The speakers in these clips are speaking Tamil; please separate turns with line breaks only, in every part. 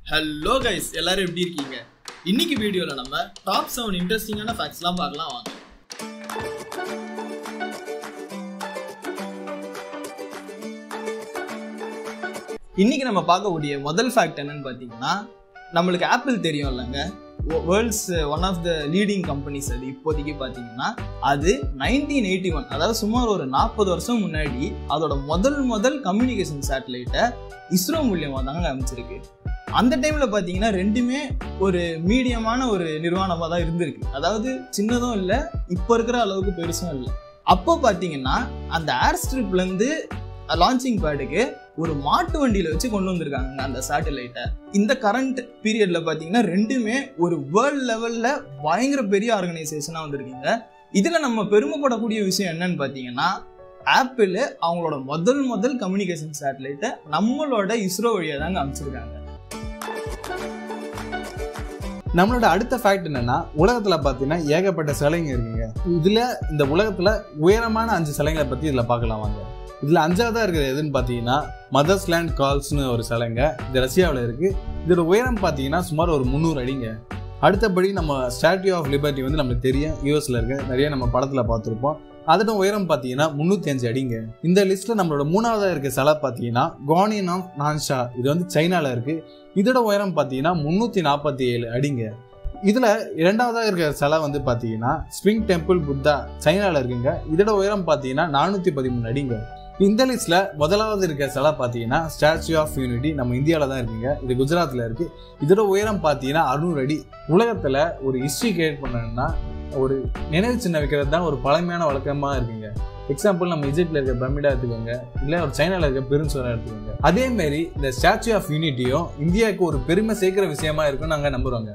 ஹலோ கைஸ், எல்லாரும் எப்படி இருக்கீங்க? இன்னைக்கு வீடியோல நம்ம டாப் 7 இன்ட்ரெஸ்டிங்கான ஃபேக்ட்ஸ்லாம் பார்க்கலாம் வாங்க. இன்னைக்கு நம்ம பார்க்கக்கூடிய முதல் ஃபேக்ட் என்னன்னு பார்த்தீங்கன்னா, நம்மளுக்கு ஆப்பிள் தெரியும் இல்லைங்க, world's one of the leading companies. அது இப்போதைக்கு பார்த்தீங்கன்னா அது 1981, அதாவது சுமார் ஒரு 40 வருஷம் முன்னாடி அதோட முதல் கம்யூனிகேஷன் சேட்டலைட்டை இஸ்ரோ மூலியமாக தாங்க அமைச்சிருக்கு. அந்த டைமில் பார்த்தீங்கன்னா ரெண்டுமே ஒரு மீடியமான ஒரு நிறுவனமாக தான் இருந்திருக்கு. அதாவது சின்னதும் இல்லை, இப்போ இருக்கிற அளவுக்கு பெருசும் இல்லை. அப்போ பார்த்தீங்கன்னா அந்த ஏர் ஸ்ட்ரிப்லேருந்து லான்ச்சிங் பேடுக்கு ஒரு மாட்டு வண்டியில் வச்சு கொண்டு வந்திருக்காங்க அந்த சேட்டலைட்டை. இந்த கரண்ட் பீரியடில் பார்த்தீங்கன்னா ரெண்டுமே ஒரு வேர்ல்ட் லெவலில் பயங்கர பெரிய ஆர்கனைசேஷனாக வந்திருக்கீங்க. இதில் நம்ம பெருமைப்படக்கூடிய விஷயம் என்னன்னு பார்த்தீங்கன்னா, ஆப்பிள் அவங்களோட முதல் கம்யூனிகேஷன் சேட்டலைட்டை நம்மளோட இஸ்ரோ வழியாக தாங்க அமைச்சிருக்காங்க.
நம்மளோட அடுத்த ஃபேக்ட் என்னன்னா, உலகத்துல பாத்தீங்கன்னா ஏகப்பட்ட சிலைங்க இருக்குங்க. இதுல இந்த உலகத்துல உயரமான 5 சிலைங்களை பத்தி இதுல பார்க்கலாம் வாங்க. இதுல 5ஆவதா இருக்கிறது எதுன்னு பாத்தீங்கன்னா மதர்ஸ் லேண்ட் கால்ஸ்னு ஒரு சிலைங்க. இது ரஷ்யாவில் இருக்கு. இதோட உயரம் பாத்தீங்கன்னா சுமார் ஒரு 300 அடிங்க. அடுத்தபடி நம்ம ஸ்டாட்யூ ஆஃப் லிபர்ட்டி வந்து நம்மளுக்கு தெரியும், யூஎஸ்ல இருக்கு, நிறைய நம்ம படத்துல பார்த்துருப்போம். அதோட உயரம் பார்த்தீங்கன்னா 305 அடிங்க. இந்த லிஸ்ட்ல நம்மளோட 3ஆவதா இருக்க சிலை பார்த்தீங்கன்னா குவானின் ஆஃப் நான்ஷா, இது வந்து சைனால இருக்கு. இதோட உயரம் பார்த்தீங்கன்னா 347 அடிங்க. இதுல 2ஆவதா இருக்கிற சிலை வந்து பார்த்தீங்கன்னா ஸ்பிரிங் டெம்பிள் புத்தா, சைனால இருக்குங்க. இதோட உயரம் பார்த்தீங்கன்னா 413 அடிங்க. இந்த லிஸ்ட்ல முதலாவது இருக்க சிலை பார்த்தீங்கன்னா ஸ்டாச்சு ஆஃப் யூனிட்டி, நம்ம இந்தியாவில தான் இருக்குங்க. இது குஜராத்ல இருக்கு. இதோட உயரம் பார்த்தீங்கன்னா 600 அடி. உலகத்துல ஒரு ஹிஸ்டரி கிரியேட் பண்ணணும்னா ஒரு நினைவு சின்ன வைக்கிறது தான் ஒரு பழமையான வழக்கமா இருக்குங்க. எக்ஸாம்பிள் நம்ம இஜிப்ட்ல இருக்க பிரமிடா எடுத்துக்கோங்க, இல்ல ஒரு சைனால இருக்க பெருஞ்சுவரா எடுத்துக்கோங்க. அதே மாதிரி இந்த ஸ்டாச்சு ஆஃப் யூனிட்டியும் இந்தியாவுக்கு ஒரு பெருமை சேர்க்கிற விஷயமா இருக்குன்னு நாங்க நம்புறோங்க.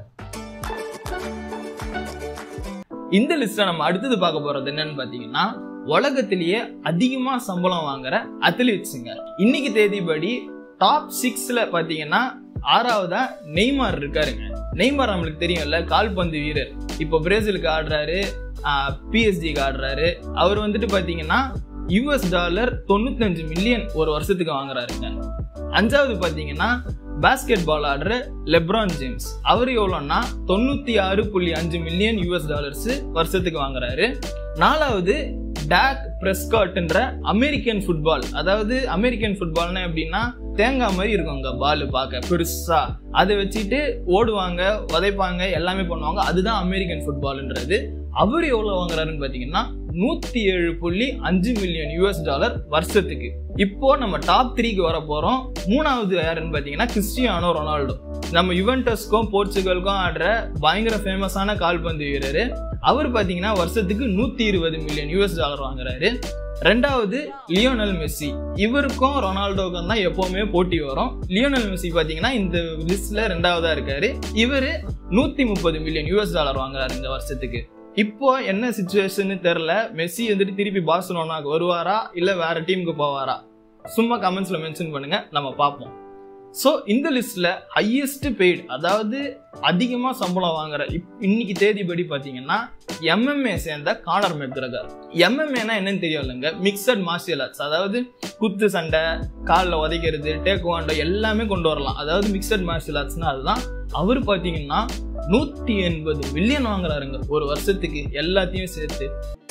இந்த லிஸ்ட்ல நம்ம அடுத்தது பார்க்க போறது என்னன்னு பாத்தீங்கன்னா, உலகத்திலேயே அதிகமா சம்பளம் வாங்குற அத்லீட்ஸுங்க. இன்னைக்கு தேதிப்படி டாப் 6ல பாத்தீங்கன்னா 6ஆவதா நெய்மார் இருக்காருங்க. நெய்மார் நம்மளுக்கு தெரியும்ல, கால்பந்து வீரர். இப்போ பிரேசிலுக்கு ஆடுறாரு, பிஎஸ்ஜிக்கு ஆடுறாரு. அவர் வந்துட்டு பாத்தீங்கன்னா $95 மில்லியன் ஒரு வருஷத்துக்கு வாங்குறாருங்க. 5ஆவது பாத்தீங்கன்னா பாஸ்கெட் பால் ஆடுற லெப்ரான் ஜேம்ஸ். அவர் எவ்வளோன்னா $96.5 மில்லியன் வருஷத்துக்கு வாங்குறாரு. 4ஆவது டாக் பிரெஸ்காட்ன்ற அமெரிக்கன் ஃபுட்பால். அதாவது அமெரிக்கன் ஃபுட்பால்னா எப்படின்னா, தேங்காய் மாதிரி இருக்குங்க பால், பார்க்க பெருசா. அதை வச்சுட்டு ஓடுவாங்க, உதைப்பாங்க, எல்லாமே பண்ணுவாங்க. அதுதான் அமெரிக்கன் ஃபுட்பால்ன்றது. அவர் எவ்வளவு வாங்குறாருன்னு பாத்தீங்கன்னா $107.5 மில்லியன் வருஷத்துக்கு. இப்போ நம்ம டாப் 3க்கு வர போறோம். 3ஆவது யாருன்னு பாத்தீங்கன்னா கிறிஸ்டியானோ ரொனால்டோ. நம்ம யுவென்டஸ்க்கும் போர்ச்சுகலுக்கும் ஆடுற பயங்கர ஃபேமஸான கால்பந்து வீரர். அவர் பாத்தீங்கன்னா வருஷத்துக்கு $120 மில்லியன் வாங்குறாரு. 2ஆவது லியோனல் மெஸ்ஸி. இவருக்கும் ரொனால்டோக்கும் தான் எப்பவுமே போட்டி வரும். லியோனல் மெஸ்ஸி பாத்தீங்கன்னா இந்த லிஸ்ட்ல 2ஆவதா இருக்காரு. இவரு $130 மில்லியன் வாங்குறாரு இந்த வருஷத்துக்கு. இப்போ என்ன சிச்சுவேஷன் தெரியல, மெஸ்ஸி வந்துட்டு திருப்பி பார்சலோனாக்கு வருவாரா இல்ல வேற டீமுக்கு போவாரா? சும்மா கமெண்ட்ஸ்ல மென்ஷன் பண்ணுங்க, நம்ம பார்ப்போம். ஸோ இந்த லிஸ்ட்ல ஹையஸ்ட் பெய்டு, அதாவது அதிகமா சம்பளம் வாங்குற இன்னைக்கு தேதிப்படி பாத்தீங்கன்னா MMA சேர்ந்த கானர் மெக்ரகர். MMA என்னன்னு தெரியும் இல்லைங்க, மிக்சட் மார்ஷியல் ஆர்ட்ஸ். அதாவது குத்து சண்டை, காலில் உதைக்கிறது, டேக்வாண்டோ எல்லாமே கொண்டு வரலாம். அதாவது மிக்சட் மார்ஷியல் ஆர்ட்ஸ்னா அதுதான். அவர் பாத்தீங்கன்னா $180 மில்லியன் வாங்குறாருங்க ஒரு வருஷத்துக்கு, எல்லாத்தையும் சேர்த்து.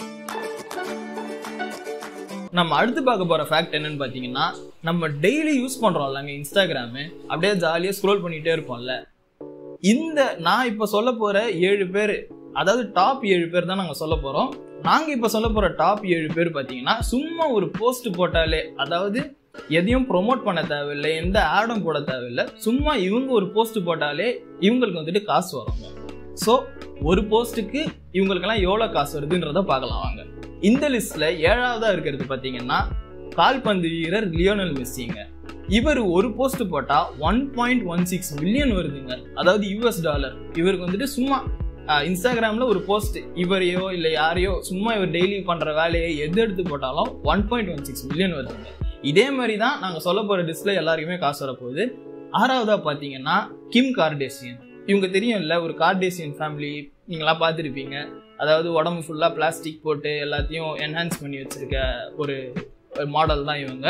நம்ம அடுத்து பார்க்க போற ஃபேக்ட் என்னன்னு பாத்தீங்கன்னா, நம்ம டெய்லி யூஸ் பண்றோம்லங்க இன்ஸ்டாகிராமு, அப்படியே ஜாலியா ஸ்க்ரோல் பண்ணிட்டே இருப்போம்ல. இந்த நான் இப்ப சொல்ல போற 7 பேர், அதாவது டாப் 7 பேர் தான் நாங்க சொல்ல போறோம். நாங்க இப்ப சொல்ல போற டாப் 7 பேர் பாத்தீங்கன்னா சும்மா ஒரு போஸ்ட் போட்டாலே, அதாவது எதையும் ப்ரொமோட் பண்ண தேவையில்லை, எந்த ஆடும் போட தேவையில்லை, சும்மா இவங்க ஒரு போஸ்ட் போட்டாலே இவங்களுக்கு வந்துட்டு காசு வருங்க. ஸோ ஒரு போஸ்ட்டுக்கு இவங்களுக்கெல்லாம் எவ்வளோ காசு வருதுன்றத பார்க்கலாம் வாங்க. இந்த லிஸ்ட்ல 7ஆவதா இருக்கிறது பாத்தீங்கன்னா கால்பந்து வீரர் லியோனல் மெஸ்ஸிங்க. இவர் ஒரு போஸ்ட் போட்டா $1.16 மில்லியன் வருதுங்க, அதாவது $. இவருக்கு வந்துட்டு சும்மா இன்ஸ்டாகிராம்ல ஒரு போஸ்ட், இவரையோ இல்ல யாரையோ சும்மா இவர் டெய்லி பண்ற வேலையை எது எடுத்து போட்டாலும் $1.16 மில்லியன் வருதுங்க. இதே மாதிரி தான் நாங்க சொல்ல போற லிஸ்ட்ல எல்லாருக்குமே காசு வரப்போகுது. 6ஆவதா பாத்தீங்கன்னா கிம் கார்டேஷியன். இவங்க தெரியும் இல்ல, ஒரு கார்டேஷியன் ஃபேமிலி நீங்களாம் பார்த்துருப்பீங்க. அதாவது உடம்பு ஃபுல்லா பிளாஸ்டிக் போட்டு எல்லாத்தையும் என்ஹான்ஸ் பண்ணி வச்சிருக்க ஒரு மாடல் தான் இவங்க.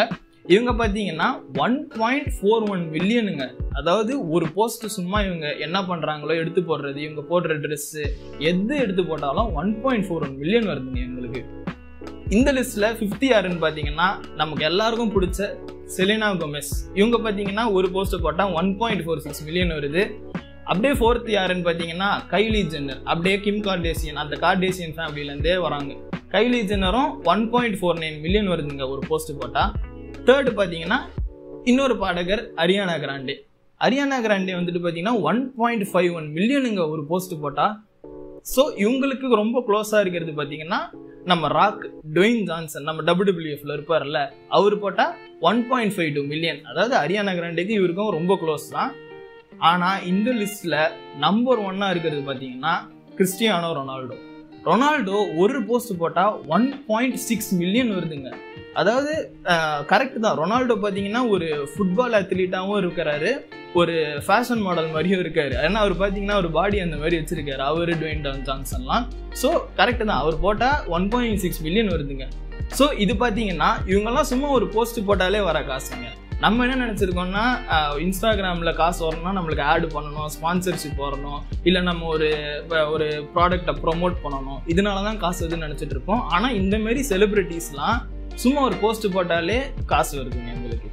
இவங்க பார்த்தீங்கன்னா 1.41 மில்லியனுங்க. அதாவது ஒரு போஸ்ட் சும்மா இவங்க என்ன பண்ணுறாங்களோ எடுத்து போடுறது, இவங்க போடுற ட்ரெஸ்ஸு எது எடுத்து போட்டாலும் 1.41 மில்லியன் வருதுங்க இவங்களுக்கு. இந்த லிஸ்ட்டில் 50 யாருன்னு பார்த்தீங்கன்னா நமக்கு எல்லாருக்கும் பிடிச்ச செலினா கோமெஸ். இவங்க பார்த்தீங்கன்னா ஒரு போஸ்ட் போட்டால் 1.46 மில்லியன் வருது. அப்படியே 4th யாருன்னு பார்த்தீங்கன்னா கைலி ஜென்னர். அப்படியே கிம் கார்டேசியன், அந்த கார்டேசியன் ஃபேமிலியிலேருந்தே வராங்க. கைலி ஜென்னரும் 1.49 மில்லியன் வருதுங்க ஒரு போஸ்ட் போட்டால். 3rd பார்த்தீங்கன்னா இன்னொரு பாடகர் அரியானா கிராண்டே. அரியானா கிராண்டே வந்துட்டு பார்த்தீங்கன்னா 1.51 மில்லியனுங்க ஒரு போஸ்ட் போட்டால். ஸோ இவங்களுக்கு ரொம்ப க்ளோஸாக இருக்கிறது பார்த்தீங்கன்னா நம்ம ராக் டுவைன் ஜான்சன், நம்ம WWFல இருப்பார்ல, அவர் போட்டால் 1.52 மில்லியன். அதாவது அரியானா கிராண்டேக்கு இவருக்கும் ரொம்ப க்ளோஸ் தான். ஆனால் இந்த லிஸ்ட்டில் நம்பர் 1 இருக்கிறது பார்த்தீங்கன்னா கிறிஸ்டியானோ ரொனால்டோ. ரொனால்டோ ஒரு போஸ்ட் போட்டால் 1.6 மில்லியன் வருதுங்க. அதாவது கரெக்ட் தான், ரொனால்டோ பார்த்தீங்கன்னா ஒரு ஃபுட்பால் அத்லீட்டாகவும் இருக்கிறாரு, ஒரு ஃபேஷன் மாடல் மாதிரியும் இருக்காரு. ஏன்னா அவர் பார்த்தீங்கன்னா ஒரு பாடி அந்த மாதிரி வச்சிருக்காரு, அவர் டுவைன் ஜான்சன்லாம். ஸோ கரெக்டு தான், அவர் போட்டால் 1.6 மில்லியன் வருதுங்க. ஸோ இது பார்த்தீங்கன்னா இவங்கெல்லாம் சும்மா ஒரு போஸ்ட் போட்டாலே வர காசுங்க. நம்ம என்ன நினச்சிருக்கோம்னா இன்ஸ்டாகிராமில் காசு வரணும்னா நம்மளுக்கு ஆடு பண்ணணும், ஸ்பான்சர்ஷிப் வரணும், இல்லை நம்ம ஒரு ப்ராடக்டை ப்ரொமோட் பண்ணணும், இதனால தான் காசு வருதுன்னு நினச்சிட்டு இருப்போம். ஆனால் இந்தமாரி செலிப்ரிட்டிஸ்லாம் சும்மா ஒரு போஸ்ட் போட்டாலே காசு வருதுங்க எங்களுக்கு.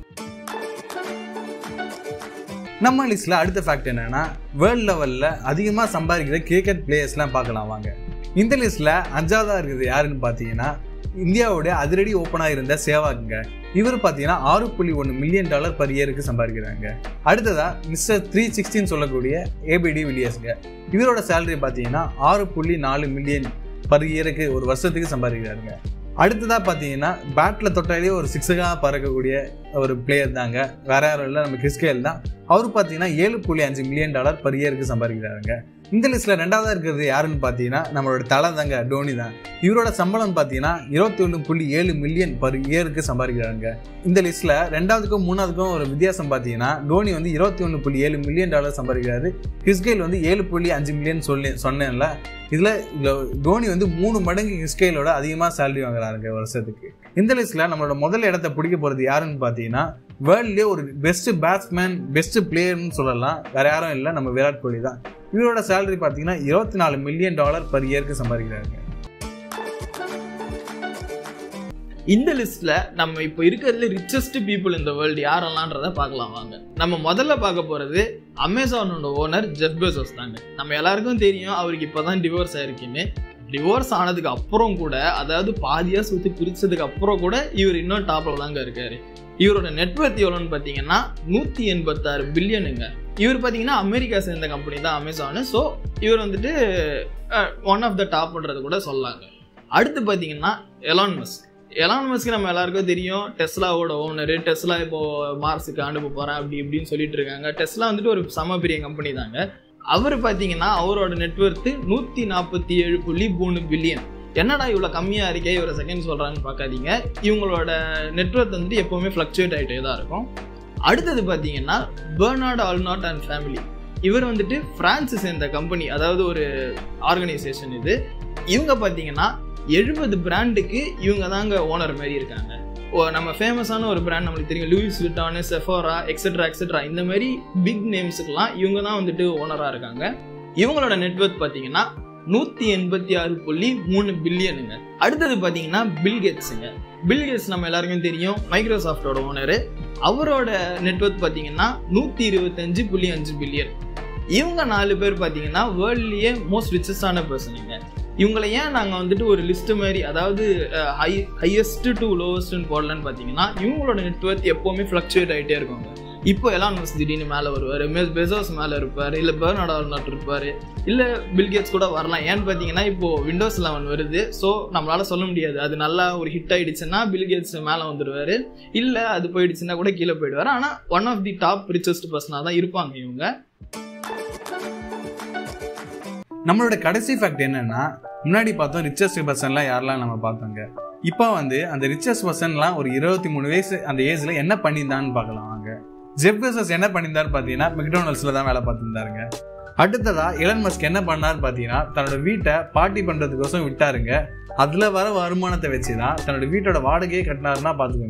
நம்ம லிஸ்ட்ல அடுத்த ஃபேக்ட் என்னன்னா வேர்ல்ட் லெவல்ல அதிகமாக சம்பாதிக்கிற கிரிக்கெட் பிளேயர்ஸ்லாம் பார்க்கலாம் வாங்க. இந்த லிஸ்ட்ல 5ஆவதா இருக்குது யாருன்னு பார்த்தீங்கன்னா இந்தியாவோட அதிரடி ஓப்பனாக இருந்த சேவாக்குங்க. இவர் பார்த்தீங்கன்னா $6.1 மில்லியன் பர் இயருக்கு சம்பாதிக்கிறாங்க. அடுத்ததா மிஸ்டர் 316 சொல்லக்கூடிய ABD வில்லியர்ஸ்ங்க. இவரோட சேலரி பார்த்தீங்கன்னா 6.4 மில்லியன் பர் இயருக்கு ஒரு வருஷத்துக்கு சம்பாதிக்கிறாருங்க. அடுத்ததாக பார்த்தீங்கன்னா பேட்டில் தொட்டாலே ஒரு 6 பறக்கக்கூடிய ஒரு பிளேயர் தாங்க, வேற யாரும் இல்லை, நம்ம கிறிஸ் கெயில் தான். அவரு பார்த்தீங்கன்னா $7.5 மில்லியன் பர் இயருக்கு சம்பாதிக்கிறாருங்க. இந்த லிஸ்ட்டில் 2ஆவதா இருக்கிறது யாருன்னு பார்த்தீங்கன்னா நம்மளோட தலை தாங்க, டோனி தான். இவரோட சம்பளம் பார்த்தீங்கன்னா 21.7 மில்லியன் பர் இயருக்கு சம்பாதிக்கிறாங்க. இந்த லிஸ்ட்டில் 2ஆவதுக்கும் 3ஆவதுக்கும் ஒரு வித்தியாசம் பார்த்தீங்கன்னா டோனி வந்து 21.7 மில்லியன் சம்பாதிக்கிறாரு, கிறிஸ் கெயில் வந்து 7.5 மில்லியன் சொன்னேன்ல. இதில் டோனி வந்து 3 மடங்கு கிறிஸ் கெயிலோட அதிகமாக சேலரி வாங்குறாருங்க வருஷத்துக்கு. இந்த லிஸ்ட்டில் நம்மளோட முதல் இடத்தை பிடிக்க போகிறது யாருன்னு பார்த்தீங்கன்னா வேர்ல்ட்லேயே ஒரு பெஸ்ட் பேட்ஸ்மேன், பெஸ்ட் பிளேயர்னு சொல்லலாம், வேற யாரும் இல்லை, நம்ம விராட் கோலி தான். இவரோட சேலரி பார்த்தீங்கன்னா $24 மில்லியன் பர் இயருக்கு சம்பாதிக்கிறாங்க.
இந்த லிஸ்ட்ல நம்ம இப்போ இருக்கிறதுல ரிச்சஸ்ட் பீப்புள் இந்த வேர்ல்டு யாரெல்லாம்ன்றத பார்க்கலாம் வாங்க. நம்ம முதல்ல பார்க்க போறது அமேசானோட ஓனர் ஜெஃப் பெசோஸ் தாங்க. நம்ம எல்லாருக்கும் தெரியும் அவருக்கு இப்போதான் டிவோர்ஸ் ஆயிருக்குன்னு. டிவோர்ஸ் ஆனதுக்கு அப்புறம் கூட, அதாவது பாதியா சுற்றி பிரிச்சதுக்கு அப்புறம் கூட இவர் இன்னும் டாப்ல தாங்க இருக்காரு. இவரோட நெட்வொர்த் எவ்வளோன்னு பார்த்தீங்கன்னா 186 பில்லியனுங்க. இவர் பார்த்தீங்கன்னா அமெரிக்கா சேர்ந்த கம்பெனி தான் அமேசானு. ஸோ இவர் வந்துட்டு ஒன் ஆஃப் த டாப்ன்றது கூட சொல்லாங்க. அடுத்து பார்த்தீங்கன்னா எலான் மஸ்க் நம்ம எல்லாருக்கும் தெரியும், டெஸ்லாவோட ஓனரு. டெஸ்லா இப்போ மார்ஸுக்கு அனுப்ப போகிறேன் அப்படி இப்படின்னு சொல்லிட்டு இருக்காங்க. டெஸ்லா வந்துட்டு ஒரு சம பெரிய கம்பெனி தாங்க. அவர் பார்த்தீங்கன்னா அவரோட நெட்வொர்த்து 147.3 பில்லியன். என்னடா இவ்வளோ கம்மியாக இருக்கே, இவரை செகண்ட் சொல்கிறான்னு பார்க்காதீங்க. இவங்களோட நெட்வொர்க் வந்துட்டு எப்போவுமே ஃப்ளக்சுவேட் ஆகிட்டே தான் இருக்கும். அடுத்தது பார்த்தீங்கன்னா பெர்னார்ட் ஆல்நாட் அண்ட் ஃபேமிலி. இவர் வந்துட்டு பிரான்ஸ் சேர்ந்த கம்பெனி, அதாவது ஒரு ஆர்கனைசேஷன் இது. இவங்க பார்த்தீங்கன்னா 70 பிராண்டுக்கு இவங்க தாங்க ஓனர் மாதிரி இருக்காங்க. நம்ம ஃபேமஸான ஒரு பிராண்ட் நம்மளுக்கு தெரியும், லூயிஸ் விட்டானு, செஃபோரா, எக்ஸெட்ரா இந்த மாதிரி பிக் நேம்ஸுக்கெல்லாம் இவங்க தான் வந்துட்டு ஓனராக இருக்காங்க. இவங்களோட நெட்வொர்க் பார்த்தீங்கன்னா 186.3 பில்லியனுங்க. அடுத்தது பார்த்தீங்கன்னா பில்கேட்ஸுங்க. பில்கேட்ஸ் நம்ம எல்லாருக்கும் தெரியும், மைக்ரோசாஃப்டோட ஓனரு. அவரோட நெட்வொர்க் பார்த்தீங்கன்னா 125.5 பில்லியன். இவங்க 4 பேர் பார்த்தீங்கன்னா வேர்ல்ட்லேயே மோஸ்ட் ரிச்சஸ்டான பர்சனுங்க. இவங்களை ஏன் நாங்கள் வந்துட்டு ஒரு லிஸ்ட் மாதிரி, அதாவது ஹையஸ்ட் டு லோவஸ்ட்னு போடலன்னு பார்த்தீங்கன்னா இவங்களோட நெட்வொர்க் எப்போவுமே ஃப்ளக்சுவேட் ஆகிட்டே இருக்குங்க. இப்போ எலான் மஸ்க் திடீர்னு மேலே வருவார், பெசோஸ் மேலே இருப்பார், இல்லை பெர்னார்ட் ஆல்நாட் இருப்பார், இல்லை பில்கேட்ஸ் கூட வரலாம். ஏன்னு பார்த்தீங்கன்னா இப்போது Windows 11 வருது. ஸோ நம்மளால் சொல்ல முடியாது, அது நல்லா ஒரு ஹிட் ஆகிடுச்சுன்னா பில்கேட்ஸ் மேலே வந்துடுவார், இல்லை அது போயிடுச்சுன்னா கூட கீழே போயிடுவார். ஆனால் one of the top richest பர்சனாக தான் இருப்பாங்க இவங்க.
நம்மளோட கடைசி ஃபேக்ட் என்னன்னா, முன்னாடி பார்த்தோம் ரிச்சஸ்ட் பர்சன்லாம் யாரெல்லாம் நம்ம பார்த்தோங்க. இப்போ வந்து அந்த ரிச்சஸ்ட் பர்சன்லாம் ஒரு 23 வயசு அந்த ஏஜ்ல என்ன பண்ணியிருந்தான்னு பார்க்கலாம் வாங்க. ஜெஃப் பெசோஸ் என்ன பண்ணியிருந்தாரு பார்த்தீங்கன்னா மெக்டொனால்ட்ஸ்ல தான் வேலை பார்த்துருந்தாருங்க. அடுத்ததா எலான் மஸ்க் என்ன பண்ணாரு பார்த்தீங்கன்னா தன்னோட வீட்டை பார்ட்டி பண்றதுக்கோசம் விட்டாருங்க. அதுல வர வருமானத்தை வச்சுதான் தன்னோட வீட்டோட வாடகையே கட்டினாருன்னா பார்த்துக்கோங்க.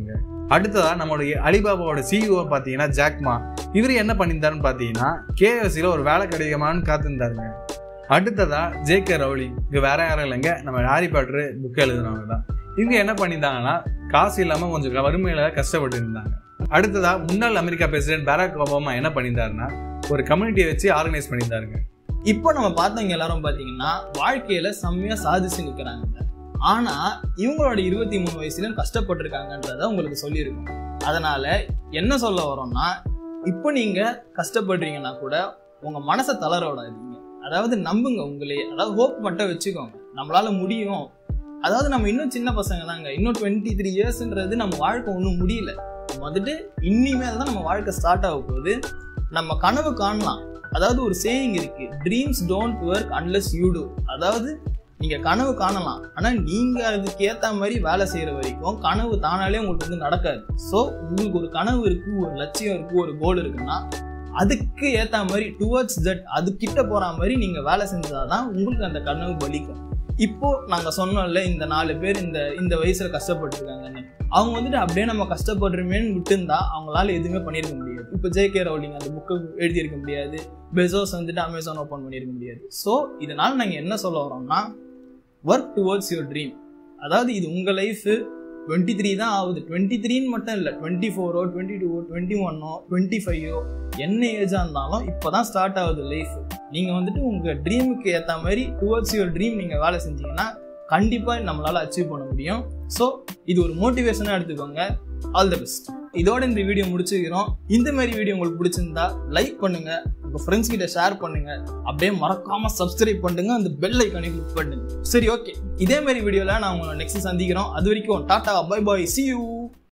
அடுத்ததா நம்மளுடைய அலிபாபாவோட சிஇஓ பாத்தீங்கன்னா ஜாக்மா. இவர் என்ன பண்ணியிருந்தாருன்னு பாத்தீங்கன்னா KFCல ஒரு வேலை கிடைக்குமான்னு காத்திருந்தாருங்க. அடுத்ததா ஜே.கே. ரவுலிங். இங்க வேற யாரும் இல்லைங்க, நம்ம ஹாரி பாட்டர் புக் எழுதுனவங்க தான். இவங்க என்ன பண்ணியிருந்தாங்கன்னா காசு இல்லாம கொஞ்சம் வறுமையில கஷ்டப்பட்டு இருந்தாங்க. அடுத்ததா முன்னாள் அமெரிக்கா பிரசிடென்ட் பராக் ஒபாமா என்ன பண்ணியிருந்தாருன்னா ஒரு கம்யூனிட்டியை வச்சு ஆர்கனைஸ் பண்ணியிருந்தாருங்க.
இப்போ நம்ம பார்த்தவங்க எல்லாரும் பாத்தீங்கன்னா வாழ்க்கையில செம்மையா சாதிச்சு நிக்கிறாங்க. ஆனா இவங்களோட 23 வயசுலயும் கஷ்டப்பட்டிருக்காங்கன்றத உங்களுக்கு சொல்லியிருக்கோம். அதனால என்ன சொல்ல வரோம்னா, இப்போ நீங்க கஷ்டப்படுறீங்கன்னா கூட உங்க மனசை தளர விடாதீங்க. அதாவது நம்புங்க உங்களே, அதாவது ஹோப் மட்டும் வச்சுக்கோங்க, நம்மளால முடியும். அதாவது நம்ம இன்னும் சின்ன பசங்க தாங்க, இன்னும் 23 இயர்ஸ்ன்றது நம்ம வாழ்க்கை ஒன்றும் முடியல. வந்துட்டு இனிமேல் தான் நம்ம வாழ்க்கை ஸ்டார்ட் ஆக போகுது. நம்ம கனவு காணலாம். அதாவது ஒரு சேயிங் இருக்கு, dreams don't work unless you do. அதாவது நீங்க கனவு காணலாம், ஆனா நீங்க அதுக்கு ஏத்த மாதிரி வேலை செய்யற வரைக்கும் கனவு தானாலே உங்களுக்கு வந்து நடக்காது. ஸோ உங்களுக்கு ஒரு கனவு இருக்கு, ஒரு லட்சியம் இருக்கு, ஒரு கோல் இருக்குன்னா அதுக்கு ஏத்த மாதிரி டுவர்ட்ஸ் தட், அது கிட்ட போற மாதிரி நீங்க வேலை செஞ்சாதான் உங்களுக்கு அந்த கனவு பலிக்கும். இப்போ நாங்க சொன்னோம்ல, இந்த 4 பேர் இந்த வயசுல கஷ்டப்பட்டு இருக்காங்கன்னு, அவங்க வந்துட்டு அப்படியே நம்ம கஷ்டப்படுறோமேன்னு விட்டுருந்தா அவங்களால எதுவுமே பண்ணியிருக்க முடியாது. இப்போ ஜே.கே. ரவுலிங் அந்த புக்கை எழுதியிருக்க முடியாது, பெசோஸ் வந்துட்டு அமேசான் ஓப்பன் பண்ணியிருக்க முடியாது. ஸோ இதனால நாங்கள் என்ன சொல்ல வரோம்னா, ஒர்க் டுவர்ட்ஸ் யுவர் ட்ரீம். அதாவது இது உங்க லைஃப் 23 தான் ஆகுது. 23ன்னு மட்டும் இல்லை, 24ஓ 22ஓ 21ஓ 25ஓ என்ன ஏஜா இருந்தாலும் இப்போதான் ஸ்டார்ட் ஆகுது லைஃப். நீங்க வந்துட்டு உங்க ட்ரீமுக்கு ஏற்ற மாதிரி டுவர்ட்ஸ் யுவர் ட்ரீம் நீங்க வேலை செஞ்சீங்கன்னா கண்டிப்பா நம்மளால அச்சீவ் பண்ண முடியும். ஸோ இது ஒரு மோட்டிவேஷனா எடுத்துக்கோங்க. All the best. இதோட இந்த வீடியோ முடிச்சுக்கிறோம். இந்த மாதிரி வீடியோ உங்களுக்கு பிடிச்சிருந்தா லைக் பண்ணுங்க, உங்க ஃப்ரெண்ட்ஸ் கிட்ட ஷேர் பண்ணுங்க, அப்படியே மறக்காம சப்ஸ்கிரைப் பண்ணுங்க, அந்த பெல் ஐக்கானை கிளிக் பண்ணுங்க. சரி, ஓகே, இதே மாதிரி வீடியோல நான் உங்களை நெக்ஸ்ட் சந்திக்கிறோம். அது வரைக்கும் tata, bye bye, see you.